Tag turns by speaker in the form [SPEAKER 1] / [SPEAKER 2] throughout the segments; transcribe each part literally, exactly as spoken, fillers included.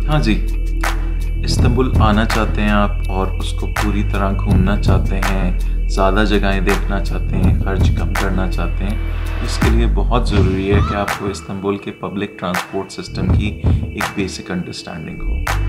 [SPEAKER 1] हाँ जी, इस्तांबुल आना चाहते हैं आप और उसको पूरी तरह घूमना चाहते हैं, ज़्यादा जगहें देखना चाहते हैं, खर्च कम करना चाहते हैं, इसके लिए बहुत ज़रूरी है कि आपको इस्तांबुल के पब्लिक ट्रांसपोर्ट सिस्टम की एक बेसिक अंडरस्टैंडिंग हो।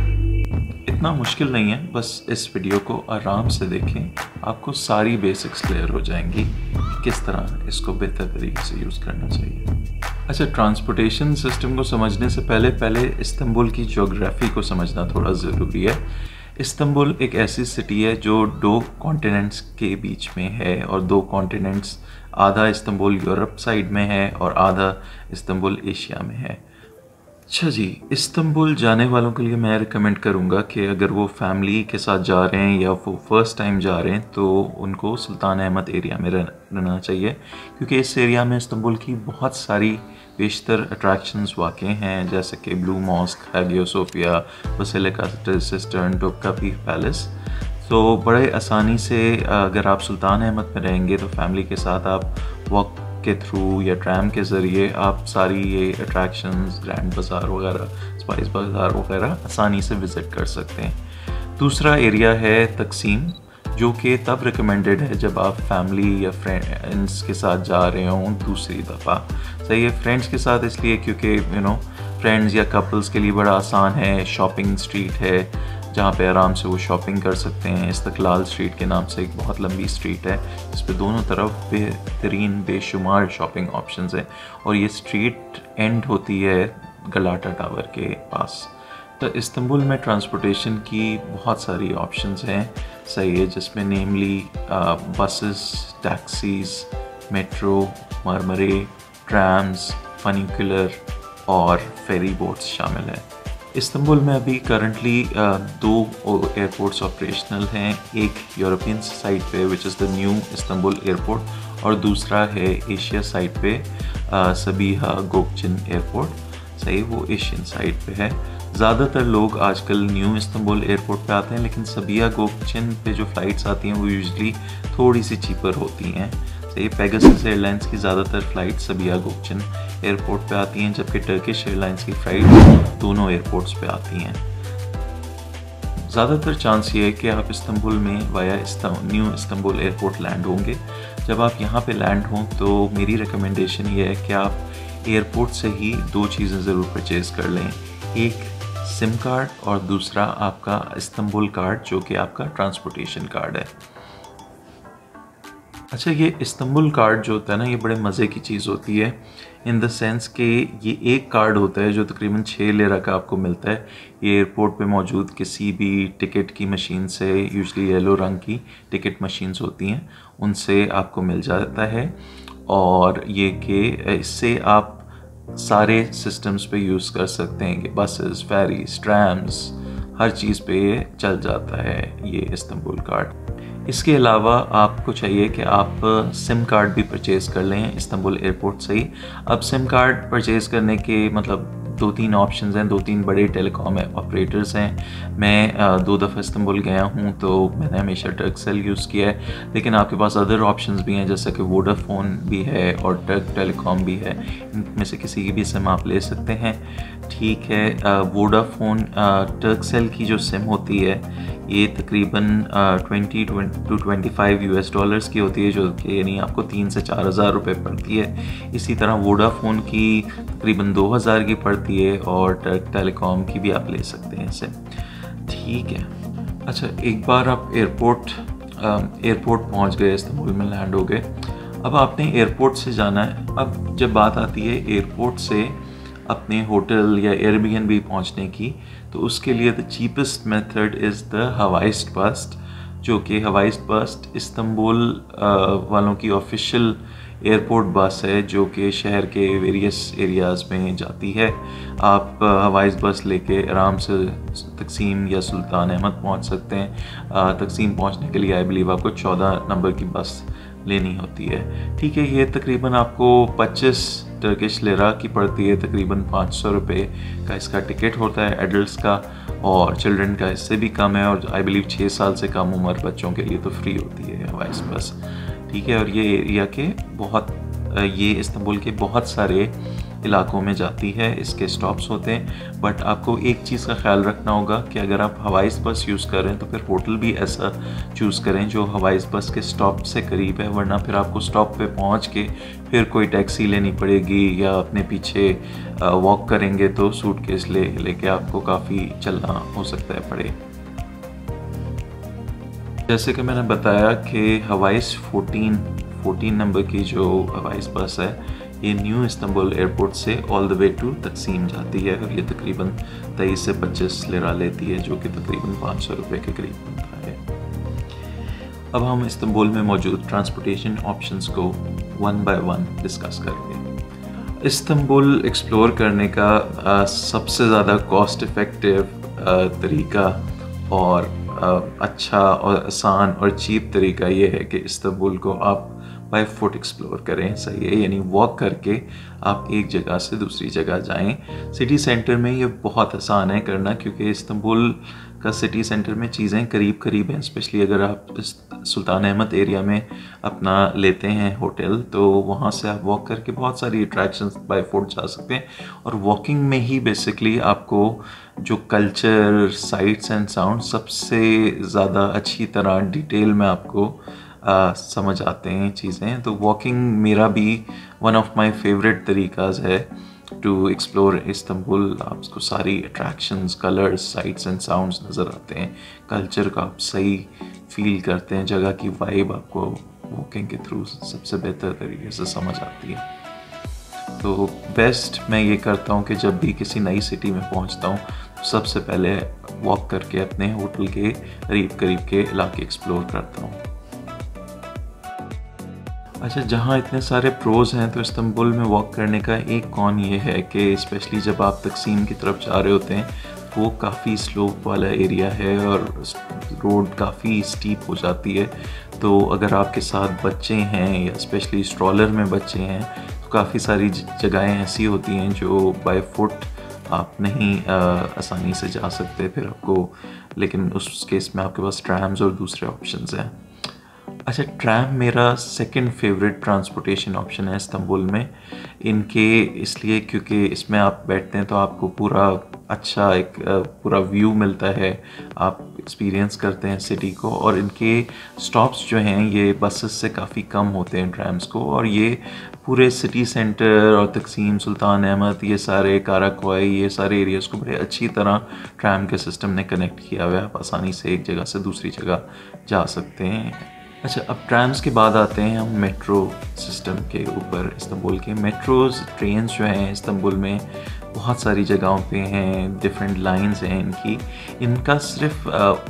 [SPEAKER 1] इतना मुश्किल नहीं है, बस इस वीडियो को आराम से देखें, आपको सारी बेसिक्स क्लियर हो जाएंगी कि किस तरह इसको बेहतर तरीके से यूज़ करना चाहिए। अच्छा, ट्रांसपोर्टेशन सिस्टम को समझने से पहले पहले इस्तांबुल की ज्योग्राफी को समझना थोड़ा ज़रूरी है। इस्तांबुल एक ऐसी सिटी है जो दो कॉन्टिनेंट्स के बीच में है, और दो कॉन्टिनेंट्स, आधा इस्तांबुल यूरोप साइड में है और आधा इस्तांबुल एशिया में है। अच्छा जी, इस्तांबुल जाने वालों के लिए मैं रिकमेंड करूँगा कि अगर वो फैमिली के साथ जा रहे हैं या वो फर्स्ट टाइम जा रहे हैं तो उनको सुल्तान अहमद एरिया में रहना चाहिए, क्योंकि इस एरिया में इस्तांबुल की बहुत सारी बेशतर अट्रैक्शंस वाक़ हैं, जैसे कि Blue Mosque, Hagia Sophia, Basilica Cistern, Topkapi Palace. तो बड़े आसानी से अगर आप सुल्तान अहमद में रहेंगे तो फैमिली के साथ आप वॉक के थ्रू या ट्रैम के ज़रिए आप सारी ये अट्रैक्शंस, ग्रैंड बाज़ार वगैरह, स्पाइस बाज़ार वगैरह आसानी से विज़िट कर सकते हैं। दूसरा एरिया है तकसीम, जो कि तब रिकमेंडेड है जब आप फैमिली या फ्रेंड्स के साथ जा रहे हों दूसरी दफ़ा। सही है, फ्रेंड्स के साथ इसलिए क्योंकि यू नो फ्रेंड्स या कपल्स के लिए बड़ा आसान है, शॉपिंग स्ट्रीट है जहाँ पे आराम से वो शॉपिंग कर सकते हैं। इस्तकलाल स्ट्रीट के नाम से एक बहुत लंबी स्ट्रीट है जिस पे दोनों तरफ बेहतरीन बेशुमार शॉपिंग ऑप्शंस हैं, और ये स्ट्रीट एंड होती है गलाटा टावर के पास। तो इस्तांबुल में ट्रांसपोर्टेशन की बहुत सारी ऑप्शंस हैं, सही है, जिसमें namely buses, taxis, metro, Marmaray, trams, funicular और फेरी बोट्स शामिल हैं। इस्तांबुल में अभी करंटली दो एयरपोर्ट्स ऑपरेशनल हैं, एक यूरोपियन साइड पे which is the new Istanbul airport, और दूसरा है एशिया साइड पे सबीहा गोकचिन एयरपोर्ट। सही, वो एशियन साइड पे है। ज़्यादातर लोग आजकल न्यू इस्तांबुल एयरपोर्ट पे आते हैं, लेकिन सबीहा गोकचिन पे जो फ़्लाइट्स आती हैं वो यूजुअली थोड़ी सी चीपर होती हैं। सही, पेगासस एयरलाइंस की ज़्यादातर फ़्लाइट सबीहा गोकचिन एयरपोर्ट पे आती हैं, जबकि टर्किश एयरलाइंस की फ़्लाइट दोनों एयरपोर्ट्स पे आती हैं। ज़्यादातर चांस ये है कि आप इस्तांबुल में via new Istanbul airport land होंगे। जब आप यहाँ पे लैंड हों तो मेरी रिकमेंडेशन ये है कि आप एयरपोर्ट से ही दो चीज़ें ज़रूर परचेज़ कर लें, एक सिम कार्ड और दूसरा आपका इस्तांबुल कार्ड, जो कि आपका ट्रांसपोर्टेशन कार्ड है। अच्छा, ये इस्तांबुल कार्ड जो होता है ना, ये बड़े मज़े की चीज़ होती है, इन द सेंस कि ये एक कार्ड होता है जो तकरीबन छः लेरा का आपको मिलता है। ये एयरपोर्ट पे मौजूद किसी भी टिकट की मशीन से, यूजुअली येलो रंग की टिकट मशीन्स होती हैं, उनसे आपको मिल जाता है, और ये कि इससे आप सारे सिस्टम्स पे यूज़ कर सकते हैं कि बसेस, फेरीज, ट्रैम्स, हर चीज़ पे ये चल जाता है ये इस्तांबुल कार्ड। इसके अलावा आपको चाहिए कि आप सिम कार्ड भी परचेज़ कर लें इस्तांबुल एयरपोर्ट से ही। अब सिम कार्ड परचेज़ करने के मतलब दो तीन ऑप्शंस हैं, दो तीन बड़े टेलीकॉम ऑपरेटर्स हैं। मैं दो दफ़ा इस्तांबुल गया हूँ तो मैंने हमेशा टर्कसेल यूज़ किया है, लेकिन आपके पास अदर ऑप्शंस भी हैं, जैसे कि वोडाफोन भी है और टर्क टेलीकॉम भी है। इनमें से किसी की भी सिम आप ले सकते हैं, ठीक है। वोडाफोन टर्कसेल की जो सिम होती है ये तकरीबन twenty to twenty five US एस डॉलर्स की होती है, जो कि यानी आपको तीन से चार हज़ार रुपये पड़ती है। इसी तरह वोडाफोन की तकरीबन दो हज़ार की पड़ती है, और टर्क टेलीकॉम की भी आप ले सकते हैं इसे, ठीक है। अच्छा, एक बार आप एयरपोर्ट एयरपोर्ट पहुंच गए, इस्तांबुल में लैंड हो गए, अब आपने एयरपोर्ट से जाना है। अब जब बात आती है एयरपोर्ट से अपने होटल या एयरबीएनबी पहुंचने की, तो उसके लिए the cheapest method is the Havaist bus, जो कि हवाइस्ट बस्ट इस्तांबुल वालों की ऑफिशियल एयरपोर्ट बस है, जो कि शहर के वेरियस एरियाज़ में जाती है। आप हवाइज बस लेके आराम से तकसीम या सुल्तान अहमद पहुंच सकते हैं। तकसीम पहुंचने के लिए आई बिलीव आपको चौदह नंबर की बस लेनी होती है, ठीक है। ये तकरीबन आपको पच्चीस टर्किश लेरा की पड़ती है, तकरीबन पाँच सौ रुपये का इसका टिकट होता है एडल्ट्स का, और चिल्ड्रन का इससे भी कम है, और आई बिलीव छः साल से कम उम्र बच्चों के लिए तो फ्री होती है हवाइज बस, ठीक है। और ये एरिया के बहुत ये इस्तांबुल के बहुत सारे इलाकों में जाती है, इसके स्टॉप्स होते हैं। बट आपको एक चीज़ का ख्याल रखना होगा कि अगर आप हवाई बस यूज़ कर रहे हैं तो फिर होटल भी ऐसा चूज़ करें जो हवाई बस के स्टॉप से करीब है, वरना फिर आपको स्टॉप पे पहुंच के फिर कोई टैक्सी लेनी पड़ेगी या अपने पीछे वॉक करेंगे तो सूटकेस ले लेके आपको काफ़ी चलना हो सकता है पड़े। जैसे कि मैंने बताया कि हवाईस फोर्टीन फोर्टीन नंबर की जो हवाईस बस है ये न्यू इस्तांबुल एयरपोर्ट से all the way to Taksim जाती है और ये तकरीबन तेईस से पच्चीस लिरा लेती है, जो कि तकरीबन पाँच सौ रुपये के करीब बनता है। अब हम इस्तांबुल में मौजूद ट्रांसपोर्टेशन ऑप्शंस को वन बाय वन डिस्कस करेंगे। इस्तांबुल एक्सप्लोर करने का आ, सबसे ज़्यादा कॉस्ट इफ़ेक्टिव तरीका और आ, अच्छा और आसान और चीप तरीका ये है कि इस्तांबुल को आप बाय फुट एक्सप्लोर करें। सही है, यानी वॉक करके आप एक जगह से दूसरी जगह जाएं। सिटी सेंटर में ये बहुत आसान है करना, क्योंकि इस्तांबुल का सिटी सेंटर में चीज़ें करीब करीब हैं। स्पेशली अगर आप सुल्तान अहमद एरिया में अपना लेते हैं होटल, तो वहाँ से आप वॉक करके बहुत सारी अट्रैक्शंस बाय फुट जा सकते हैं। और वॉकिंग में ही बेसिकली आपको जो कल्चर, साइट्स एंड साउंड सबसे ज़्यादा अच्छी तरह डिटेल में आपको आ, समझ आते हैं चीज़ें। तो वॉकिंग मेरा भी वन ऑफ माय फेवरेट तरीकाज है टू एक्सप्लोर इस्तांबुल। आपको सारी attractions, colours, sights and sounds नज़र आते हैं, कल्चर का आप सही फील करते हैं, जगह की वाइब आपको वॉकिंग के थ्रू सबसे बेहतर तरीके से समझ आती है। तो बेस्ट मैं ये करता हूँ कि जब भी किसी नई सिटी में पहुँचता हूँ तो सबसे पहले वॉक करके अपने होटल के करीब करीब के इलाके एक्सप्लोर करता हूँ। अच्छा, जहाँ इतने सारे प्रोज हैं तो इस्तांबुल में वॉक करने का एक कॉन ये है कि स्पेशली जब आप तकसीम की तरफ जा रहे होते हैं वो काफ़ी स्लोप वाला एरिया है और रोड काफ़ी स्टीप हो जाती है। तो अगर आपके साथ बच्चे हैं या स्पेशली स्ट्रॉलर में बच्चे हैं तो काफ़ी सारी जगहें ऐसी होती हैं जो बाय फुट आप नहीं आ, आसानी से जा सकते फिर आपको, लेकिन उस केस में आपके पास ट्रैम्स और दूसरे ऑप्शंस हैं। अच्छा, ट्रैम मेरा सेकंड फेवरेट ट्रांसपोर्टेशन ऑप्शन है इस्तांबुल में। इनके इसलिए क्योंकि इसमें आप बैठते हैं तो आपको पूरा अच्छा एक पूरा व्यू मिलता है, आप एक्सपीरियंस करते हैं सिटी को। और इनके स्टॉप्स जो हैं ये बसेस से काफ़ी कम होते हैं ट्रैम्स को, और ये पूरे सिटी सेंटर और तकसीम, सुल्तान अहमद, ये सारे काराकोई, ये सारे एरियाज़ को बड़े अच्छी तरह ट्रैम के सिस्टम ने कनेक्ट किया हुआ है। आप आसानी से एक जगह से दूसरी जगह जा सकते हैं। अच्छा, अब ट्रैम्स के बाद आते हैं हम मेट्रो सिस्टम के ऊपर। इस्तांबुल के मेट्रोज़, ट्रेन्स जो हैं इस्तांबुल में बहुत सारी जगहों पे हैं, डिफरेंट लाइंस हैं इनकी। इनका सिर्फ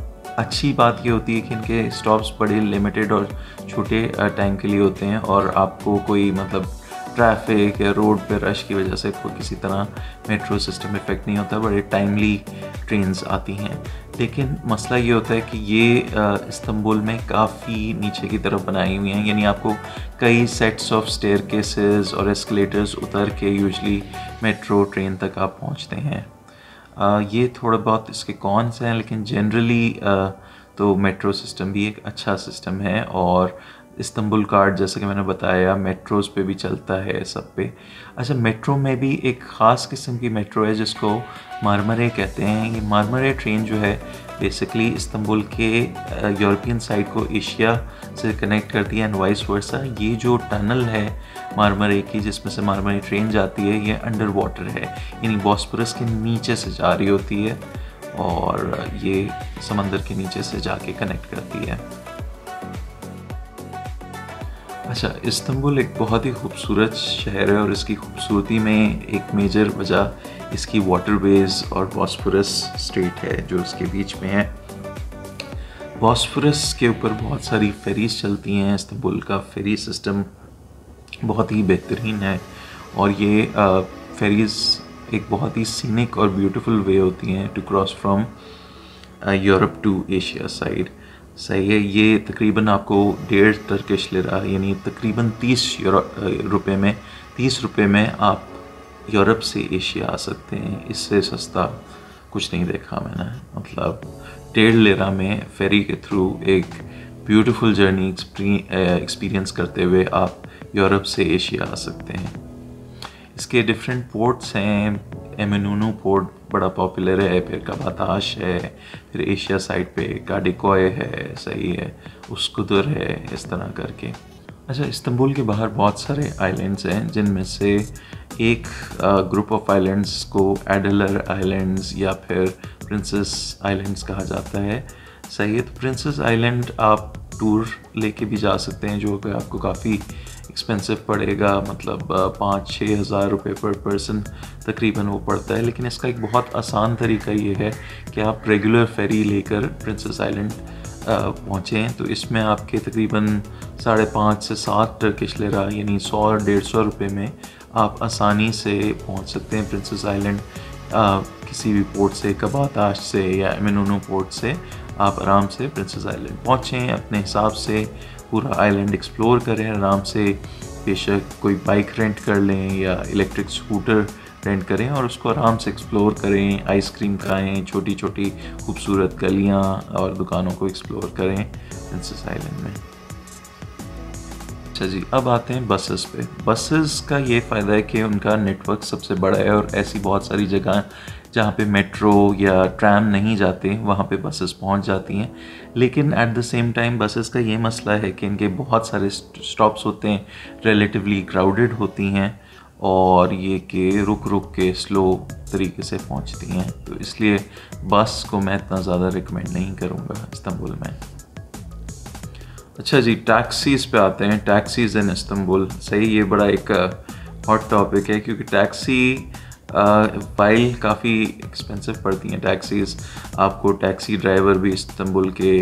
[SPEAKER 1] अच्छी बात ये होती है कि इनके स्टॉप्स बड़े लिमिटेड और छोटे टाइम के लिए होते हैं और आपको कोई मतलब ट्रैफिक या रोड पे रश की वजह से कोई किसी तरह मेट्रो सिस्टम इफेक्ट नहीं होता, बड़े टाइमली ट्रेन्स आती हैं। लेकिन मसला ये होता है कि ये इस्तांबुल में काफ़ी नीचे की तरफ बनाई हुई हैं, यानी आपको कई सेट्स ऑफ स्टेयरकेसेस और एस्केलेटर्स उतर के यूजुअली मेट्रो ट्रेन तक आप पहुंचते हैं। आ, ये थोड़ा बहुत इसके कॉन्स हैं, लेकिन जनरली तो मेट्रो सिस्टम भी एक अच्छा सिस्टम है। और इस्तांबुल कार्ड जैसे कि मैंने बताया मेट्रोज़ पे भी चलता है सब पे। अच्छा, मेट्रो में भी एक ख़ास किस्म की मेट्रो है जिसको मारमरे कहते हैं। ये मारमरे ट्रेन जो है बेसिकली इस्तांबुल के यूरोपियन साइड को एशिया से कनेक्ट करती है एंड वाइस वर्सा। ये जो टनल है मारमरे की जिसमें से मारमरे ट्रेन जाती है, ये अंडर वाटर है, यानी बॉस्फोरस के नीचे से जा रही होती है और ये समंदर के नीचे से जाके कनेक्ट करती है। अच्छा, इस्तांबुल एक बहुत ही खूबसूरत शहर है और इसकी खूबसूरती में एक मेजर वजह इसकी वाटरवेज और बॉस्फोरस स्ट्रेट है जो इसके बीच में है। बॉस्फोरस के ऊपर बहुत सारी फेरीज चलती हैं। इस्तांबुल का फेरी सिस्टम बहुत ही बेहतरीन है और ये फेरीज एक बहुत ही सीनिक और ब्यूटीफुल वे होती हैं to cross from Europe to Asia side. सही है, ये तकरीबन आपको डेढ़ टर्किश लिरा यानी तकरीबन तीस रुपये में तीस रुपये में आप यूरोप से एशिया आ सकते हैं। इससे सस्ता कुछ नहीं देखा मैंने। मतलब डेढ़ लिरा में फेरी के थ्रू एक ब्यूटीफुल जर्नी एक्सपीरियंस करते हुए आप यूरोप से एशिया आ सकते हैं। इसके डिफरेंट पोर्ट्स हैं। एमिनूनू पोर्ट बड़ा पॉपुलर है, फिर कबाताश है, फिर एशिया साइड पे काडिकोय है, सही है, उस्कुदर है, इस तरह करके। अच्छा, इस्तांबुल के बाहर बहुत सारे आइलैंड्स हैं, जिनमें से एक ग्रुप ऑफ आइलैंड्स को एडलर आइलैंड्स या फिर प्रिंसेस आइलैंड्स कहा जाता है। सही है, तो प्रिंसेस आइलैंड आप टूर लेके भी जा सकते हैं, जो कि आपको काफ़ी एक्सपेंसिव पड़ेगा, मतलब पाँच छः हज़ार रुपये पर पर्सन तकरीबन वो पड़ता है। लेकिन इसका एक बहुत आसान तरीका ये है कि आप रेगुलर फेरी लेकर प्रिंसेस आइलैंड पहुँचें। तो इसमें आपके तकरीबन साढ़े पाँच से सात टर्किश लिरा यानी सौ डेढ़ सौ रुपये में आप आसानी से पहुँच सकते हैं प्रिंसेस आइलैंड। किसी भी पोर्ट से, कबाताश से या एमिनूनू पोर्ट से आप आराम से प्रिंसेस आइलैंड पहुँचें, अपने हिसाब से पूरा आइलैंड एक्सप्लोर करें आराम से। बेशक कोई बाइक रेंट कर लें या इलेक्ट्रिक स्कूटर रेंट करें और उसको आराम से एक्सप्लोर करें, आइसक्रीम खाएं, छोटी छोटी खूबसूरत गलियां और दुकानों को एक्सप्लोर करें प्रिंसेस आइलैंड में। अच्छा जी, अब आते हैं बसेस पे। बसेस का ये फ़ायदा है कि उनका नेटवर्क सबसे बड़ा है और ऐसी बहुत सारी जगह जहाँ पे मेट्रो या ट्रैम नहीं जाते वहाँ पे बसेस पहुँच जाती हैं। लेकिन at the same time buses का ये मसला है कि इनके बहुत सारे स्टॉप्स होते हैं, रिलेटिवली क्राउडेड होती हैं और ये कि रुक रुक के स्लो तरीके से पहुँचती हैं। तो इसलिए बस को मैं इतना ज़्यादा रिकमेंड नहीं करूँगा इस्तांबुल में। अच्छा जी, टैक्सीज़ पे आते हैं। टैक्सीज़ इन इस्तांबुल, सही, ये बड़ा एक हॉट टॉपिक है क्योंकि टैक्सी वाइल काफ़ी एक्सपेंसिव पड़ती हैं टैक्सीज़। आपको टैक्सी ड्राइवर भी इस्तांबुल के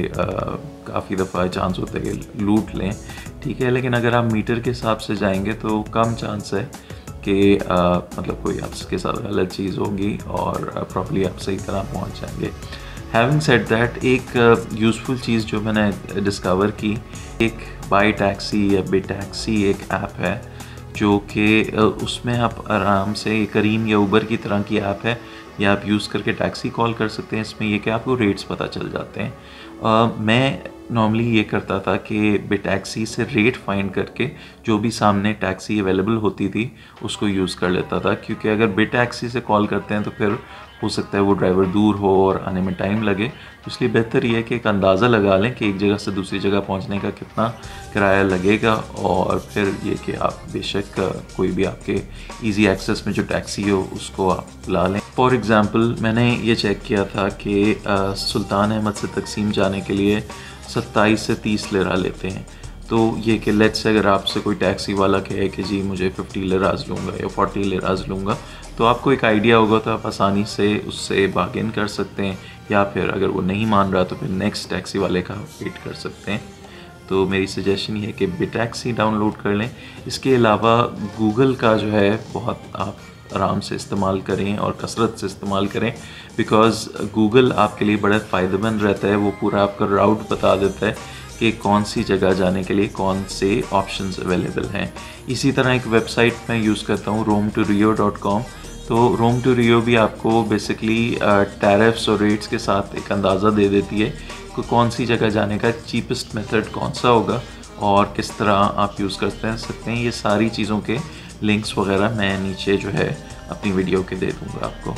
[SPEAKER 1] काफ़ी दफ़ा चांस होता है कि लूट लें, ठीक है। लेकिन अगर आप मीटर के हिसाब से जाएंगे तो कम चांस है कि मतलब कोई आपके साथ गलत चीज़ होगी और प्रॉपर्ली आप सही तरह पहुंच जाएंगे। हैविंग सेड दैट, एक यूज़फुल चीज़ जो मैंने डिस्कवर की, एक बाई टैक्सी या बे टैक्सी एक ऐप है जो कि उसमें आप आराम से, करीम या उबर की तरह की ऐप है, या आप यूज़ करके टैक्सी कॉल कर सकते हैं। इसमें ये कि आपको रेट्स पता चल जाते हैं। uh, मैं नॉर्मली ये करता था कि बे टैक्सी से रेट फाइंड करके जो भी सामने टैक्सी अवेलेबल होती थी उसको यूज़ कर लेता था, क्योंकि अगर बे टैक्सी से कॉल करते हैं तो फिर हो सकता है वो ड्राइवर दूर हो और आने में टाइम लगे। तो इसलिए बेहतर ये है कि एक अंदाज़ा लगा लें कि एक जगह से दूसरी जगह पहुंचने का कितना किराया लगेगा और फिर ये कि आप बेशक कोई भी आपके इजी एक्सेस में जो टैक्सी हो उसको आप ला लें। फॉर एग्ज़ाम्पल, मैंने ये चेक किया था कि सुल्तान अहमद से तकसीम जाने के लिए सत्ताईस से तीस लिरा लेते हैं। तो ये कि लेट्स से अगर आपसे कोई टैक्सी वाला कहे कि जी मुझे फिफ्टी लिराज लूँगा या फोर्टी लिराज लूँगा, तो आपको एक आइडिया होगा तो आप आसानी से उससे बार्गेन कर सकते हैं, या फिर अगर वो नहीं मान रहा तो फिर नेक्स्ट टैक्सी वाले का वेट कर सकते हैं। तो मेरी सजेशन ये है कि बे टैक्सी डाउनलोड कर लें। इसके अलावा गूगल का जो है बहुत आप आराम से इस्तेमाल करें और कसरत से इस्तेमाल करें, बिकॉज़ गूगल आपके लिए बड़ा फ़ायदेमंद रहता है। वो पूरा आपका राउट बता देता है कि कौन सी जगह जाने के लिए कौन से ऑप्शंस अवेलेबल हैं। इसी तरह एक वेबसाइट मैं यूज़ करता हूँ, Rome to Rio dot com. तो रोम टू रियो भी आपको बेसिकली टैरिफ्स और रेट्स के साथ एक अंदाज़ा दे देती है कि कौन सी जगह जाने का चीपेस्ट मेथड कौन सा होगा और किस तरह आप यूज़ करते सकते हैं। ये सारी चीज़ों के लिंक्स वगैरह मैं नीचे जो है अपनी वीडियो के दे दूँगा आपको।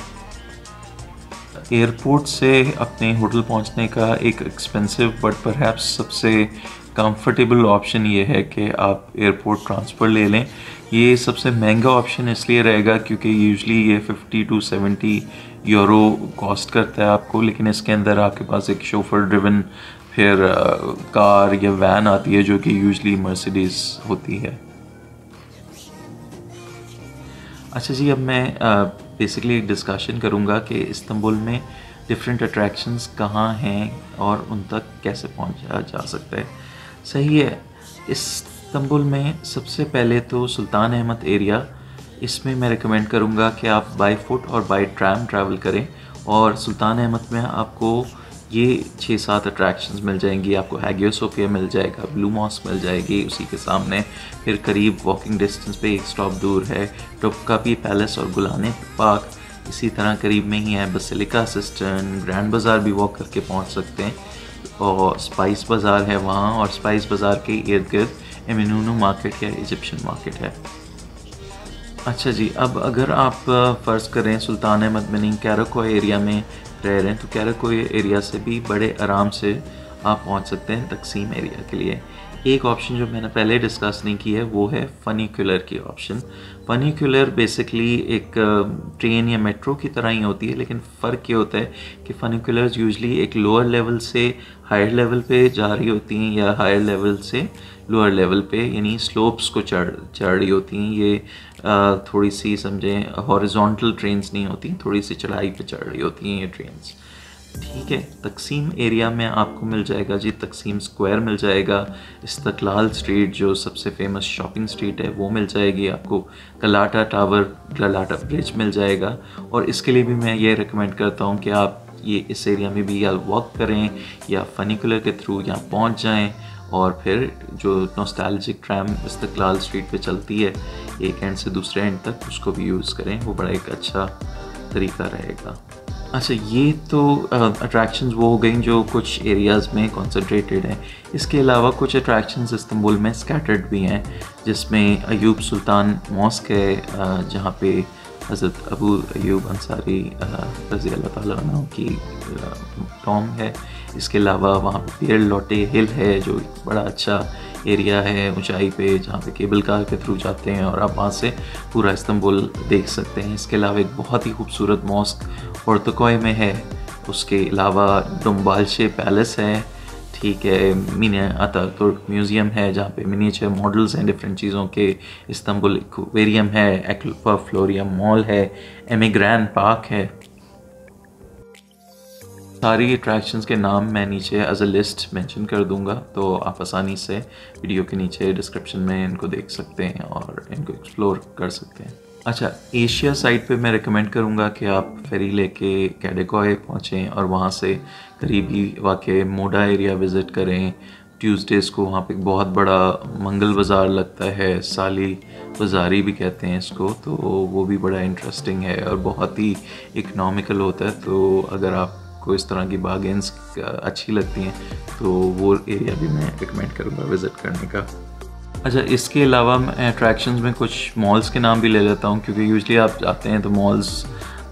[SPEAKER 1] एयरपोर्ट से अपने होटल पहुंचने का एक एक्सपेंसिव बट परहैप्स सबसे कंफर्टेबल ऑप्शन ये है कि आप एयरपोर्ट ट्रांसफ़र ले लें। ये सबसे महंगा ऑप्शन इसलिए रहेगा क्योंकि यूजुअली ये fifty to seventy euro cost करता है आपको, लेकिन इसके अंदर आपके पास एक शोफर ड्रिवन फिर कार या वैन आती है जो कि यूजुअली मर्सिडीज़ होती है। अच्छा जी, अब मैं बेसिकली डिस्कशन करूँगा कि इस्तांबुल में डिफरेंट अट्रैक्शंस कहाँ हैं और उन तक कैसे पहुँचा जा सकता है। सही है, इस्तांबुल में सबसे पहले तो सुल्तान अहमद एरिया, इसमें मैं रिकमेंड करूँगा कि आप बाई फुट और बाई ट्रैम ट्रैवल करें। और सुल्तान अहमद में आपको ये छः सात अट्रैक्शंस मिल जाएंगी। आपको हैगिया सोफिया मिल जाएगा, ब्लू मॉस्क मिल जाएगी उसी के सामने, फिर करीब वॉकिंग डिस्टेंस पे एक स्टॉप दूर है टोपकापी पैलेस और गुलाने पार्क। इसी तरह करीब में ही है बसिलिका सिस्टर्न, ग्रैंड बाज़ार भी वॉक करके पहुंच सकते हैं, और स्पाइस बाज़ार है वहाँ, और स्पाइस बाज़ार के इर्द गिर्द एमिनूनू मार्केट या इजिप्शियन मार्केट है। अच्छा जी, अब अगर आप फ़र्ज़ करें सुल्तान अहमद मिनी कैराकोय एरिया में रह रहे हैं तो कैराकोय एरिया से भी बड़े आराम से आप पहुंच सकते हैं तकसीम एरिया के लिए। एक ऑप्शन जो मैंने पहले डिस्कस नहीं की है वो है फनीकुलर की ऑप्शन। फनीकुलर बेसिकली एक ट्रेन या मेट्रो की तरह ही होती है, लेकिन फ़र्क ये होता है कि फनीकुलर्स यूजुअली एक लोअर लेवल से हायर लेवल पे जा रही होती हैं या हायर लेवल से लोअर लेवल पे, यानी स्लोप्स को चढ़ चढ़ रही होती हैं। ये आ, थोड़ी सी समझें हॉरिजॉन्टल ट्रेन्स नहीं होती, थोड़ी सी चढ़ाई पे चढ़ रही होती हैं ये ट्रेन्स। ठीक है, तकसीम एरिया में आपको मिल जाएगा जी, तकसीम स्क्वायर मिल जाएगा, इस्तकलाल स्ट्रीट जो सबसे फेमस शॉपिंग स्ट्रीट है वो मिल जाएगी आपको, गलाटा टावर, गलाटा ब्रिज मिल जाएगा। और इसके लिए भी मैं ये रिकमेंड करता हूँ कि आप ये इस एरिया में भी या वॉक करें या फनीकुलर के थ्रू यहाँ पहुँच जाएँ, और फिर जो नॉस्टैल्जिक ट्रैम इस्तकलाल स्ट्रीट पे चलती है एक एंड से दूसरे एंड तक, उसको भी यूज़ करें, वो बड़ा एक अच्छा तरीका रहेगा। अच्छा, ये तो अट्रैक्शंस वो हो गई जो कुछ एरियाज़ में कॉन्सेंट्रेटेड हैं। इसके अलावा कुछ अट्रैक्शंस इस्तांबुल में स्कैटर्ड भी हैं, जिसमें अयूब सुल्तान मॉस्क है जहाँ पे हज़रत अबू अयूब अंसारी रज़ी अल्लाह ताला अन्हु की टॉम है। इसके अलावा वहाँ पे पेड़ लौटे हिल है जो बड़ा अच्छा एरिया है ऊंचाई पे, जहाँ पे केबल कार के थ्रू जाते हैं और आप वहाँ से पूरा इस्तांबुल देख सकते हैं। इसके अलावा एक बहुत ही खूबसूरत मॉस्क पोर्तकोय में है। उसके अलावा डुम्बालशे पैलेस है, ठीक है, मिनी अतातुर्क म्यूज़ियम है जहाँ पे मिनिएचर मॉडल्स हैं डिफरेंट चीज़ों के, इस्तांबुल एक्वेरियम है, एक्वा फ्लोरियम मॉल है, एमिग्रान पार्क है। सारी अट्रैक्शंस के नाम मैं नीचे एज अ लिस्ट मेंशन कर दूंगा, तो आप आसानी से वीडियो के नीचे डिस्क्रिप्शन में इनको देख सकते हैं और इनको एक्सप्लोर कर सकते हैं। अच्छा, एशिया साइड पे मैं रिकमेंड करूंगा कि आप फेरी लेके कैराकोय पहुँचें और वहाँ से करीबी वाक़े मोडा एरिया विज़िट करें। ट्यूसडेज़ को वहाँ पे एक बहुत बड़ा मंगल बाज़ार लगता है, साली बाज़ारी भी कहते हैं इसको, तो वो भी बड़ा इंटरेस्टिंग है और बहुत ही इकनॉमिकल होता है। तो अगर आप को इस तरह की बार्गेन्स अच्छी लगती हैं तो वो एरिया भी मैं रिकमेंड करूँगा विज़िट करने का। अच्छा, इसके अलावा मैं अट्रैक्शंस में कुछ मॉल्स के नाम भी ले लेता हूँ, क्योंकि यूजुअली आप जाते हैं तो मॉल्स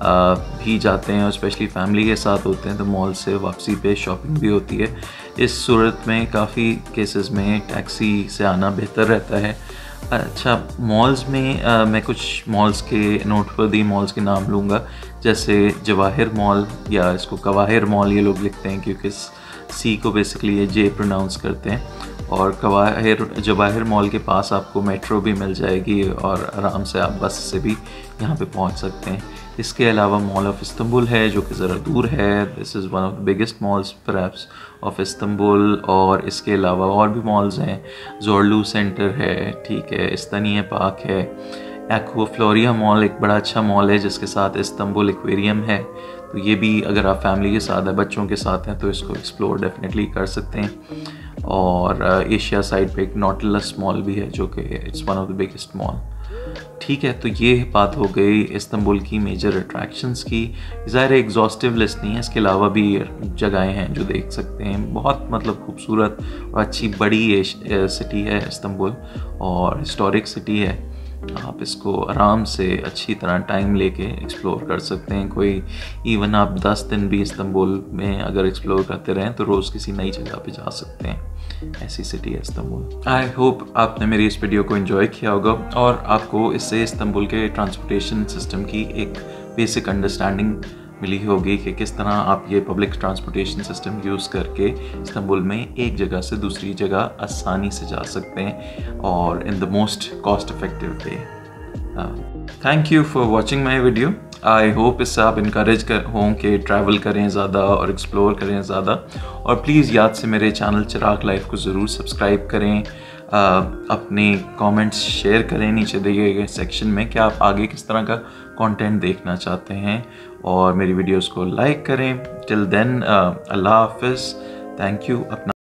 [SPEAKER 1] भी जाते हैं और स्पेशली फैमिली के साथ होते हैं तो मॉल से वापसी पे शॉपिंग भी होती है। इस सूरत में काफ़ी केसेस में टैक्सी से आना बेहतर रहता है। अच्छा, मॉल्स में आ, मैं कुछ मॉल्स के नोटवर्दी मॉल्स के नाम लूँगा, जैसे जवाहिर मॉल, या इसको कवाहिर मॉल ये लोग लिखते हैं क्योंकि सी को बेसिकली ये जे प्रोनाउंस करते हैं। और कवाहिर जवाहिर मॉल के पास आपको मेट्रो भी मिल जाएगी और आराम से आप बस से भी यहाँ पे पहुँच सकते हैं। इसके अलावा मॉल ऑफ इस्तांबुल है जो कि ज़रा दूर है, this is one of the biggest malls perhaps of Istanbul. और इसके अलावा और भी मॉल्स हैं, जोरलू सेंटर है, ठीक है, इस्तानिया पार्क है, एक्वा फ्लोरिया मॉल एक बड़ा अच्छा मॉल है जिसके साथ इस्तांबुल एक्वेरियम है, तो ये भी अगर आप फैमिली के साथ है, बच्चों के साथ हैं तो इसको एक्सप्लोर डेफिनेटली कर सकते हैं। और एशिया साइड पे एक नॉटिलस मॉल भी है जो कि it's one of the biggest mall. ठीक है, तो ये बात हो गई इस्तांबुल की मेजर अट्रैक्शंस की। ज़ाहिर एग्जॉस्टिव लिस्ट नहीं है, इसके अलावा भी जगहें हैं जो देख सकते हैं। बहुत मतलब खूबसूरत और अच्छी बड़ी सिटी है इस्तांबुल और हिस्टोरिक सिटी है। आप इसको आराम से अच्छी तरह टाइम लेके एक्सप्लोर कर सकते हैं। कोई इवन आप दस दिन भी इस्तांबुल में अगर एक्सप्लोर करते रहें तो रोज़ किसी नई जगह पे जा सकते हैं। ऐसी सिटी है इस्तांबुल। आई होप आपने मेरी इस वीडियो को एंजॉय किया होगा और आपको इससे इस्तांबुल के ट्रांसपोर्टेशन सिस्टम की एक बेसिक अंडरस्टैंडिंग मिली होगी कि किस तरह आप ये पब्लिक ट्रांसपोर्टेशन सिस्टम यूज़ करके इस्तांबुल में एक जगह से दूसरी जगह आसानी से जा सकते हैं और in the most cost effective way. Thank you for watching my video. I hope इससे आप इनकरेज कर हों कि ट्रैवल करें ज़्यादा और एक्सप्लोर करें ज़्यादा। और प्लीज़ याद से मेरे चैनल चिराग लाइफ को ज़रूर सब्सक्राइब करें। Uh, अपने कमेंट्स शेयर करें नीचे दिए गए सेक्शन में कि आप आगे किस तरह का कंटेंट देखना चाहते हैं और मेरी वीडियोस को लाइक करें। टिल देन अल्लाह हाफिज़, थैंक यू। अपना